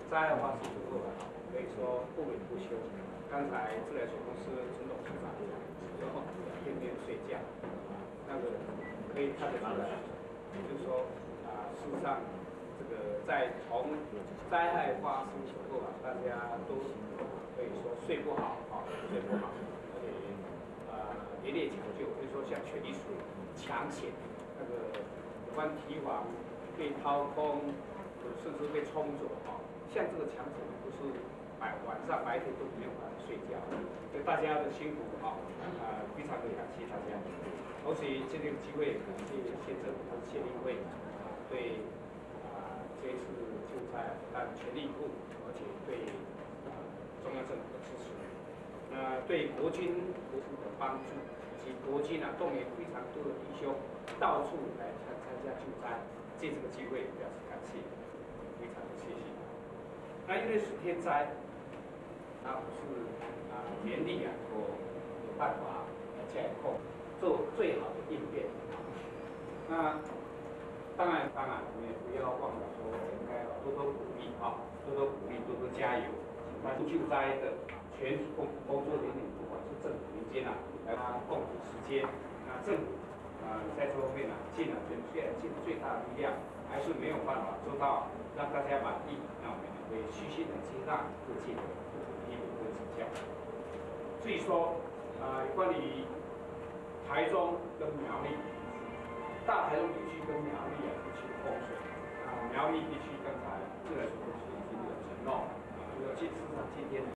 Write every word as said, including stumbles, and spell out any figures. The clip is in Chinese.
灾害发生之后啊，可以说不眠不休。刚才自来水公司陈董事长讲，说天天睡觉，那个可以看得出来，就是说啊，事实上这个在从灾害发生之后啊，大家都可以说睡不好啊，睡不好，而且啊连夜抢救，比如说像全力水抢险，那个有关堤防被掏空，甚至被冲走啊，像这个抢险不是白晚上白天都没有办法睡觉，所以大家的辛苦啊，啊非常的感谢大家。同时借这个机会感谢县政府和县立会啊对啊这一次救灾不但全力以赴，而且对啊中央政府的支持，那对国军国府的帮助，以及国军啊动员非常多的弟兄到处来参参加救灾，借这个机会表示感谢，非常的谢谢。那因为是天灾。它不是啊，严厉啊，有有办法来驾控，做最好的应变。那当然，当然，我们也不要忘了说，应该要多多鼓励啊，多多鼓励，多多加油。那救灾的全体工工作人员，不管是政府民间啊，来他共体时间。那政府啊，在这方面呢，尽了虽然尽最大的力量，还是没有办法做到让大家满意。那我们会虚心的接纳各界的。指教。至于说啊、呃，关于台中跟苗栗，大台中地区跟苗栗啊地区的供水啊，苗栗地区刚才自来水公司已经有承诺啊，这个事实上今天。